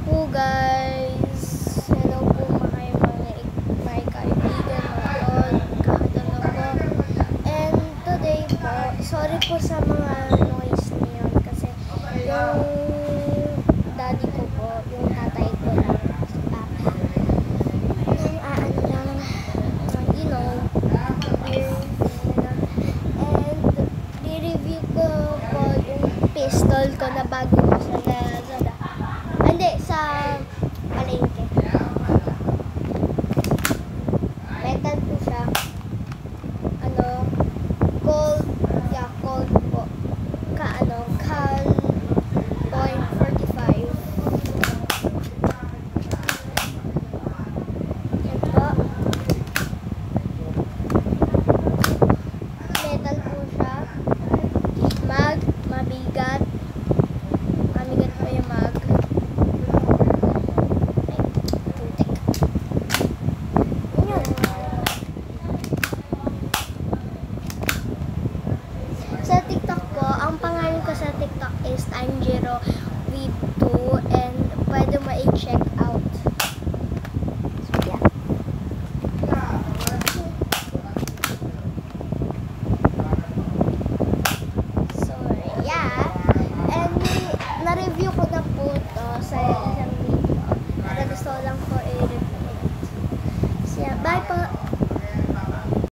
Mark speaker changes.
Speaker 1: po guys! Hello po mga kaibigan, mga all, kakadala po. And today po, sorry po sa mga noise niyon kasi yung daddy ko po, yung tatay ko lang, yung ano lang, you know, and i-review ko po yung pistol ko na bago ko sa Lazada. Hindi, sa palengke. Metal po siya. Gold po. Cal .45. Yan po. Metal po siya. Mabigat. Mabigat po yung mag. Sa TikTok po, ang pangalan ko sa TikTok is Tanjiro with 2 and pwede ma-check